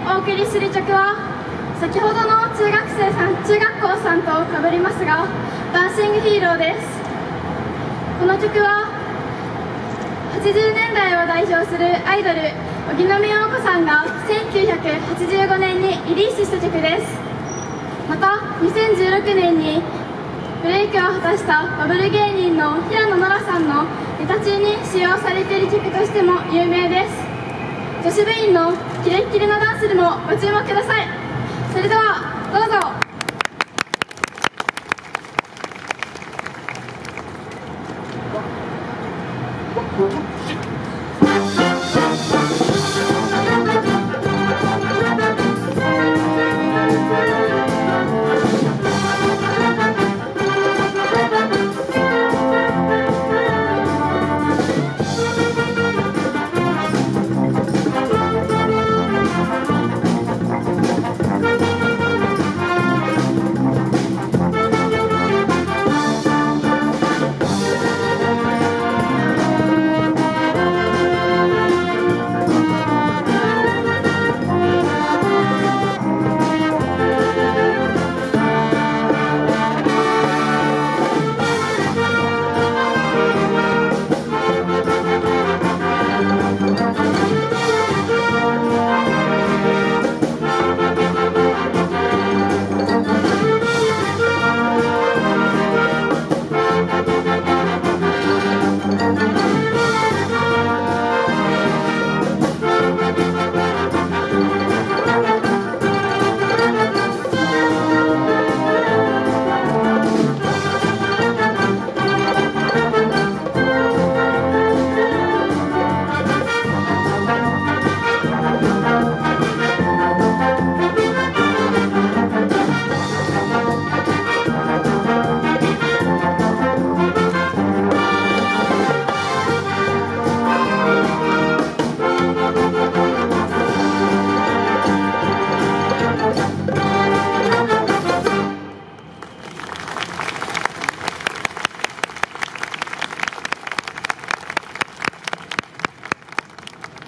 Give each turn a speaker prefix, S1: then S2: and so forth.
S1: お送りする曲は先ほどの中学校さんとかぶりますが、ダンシングヒーローです。この曲は80年代を代表するアイドル荻野目洋子さんが1985年にリリースした曲です。また2016年にブレイクを果たしたバブル芸人の平野ノラさんのネタ中に使用されている曲としても有名です。女子部員のキレッキレなダンスにもご注目ください。それではどうぞ。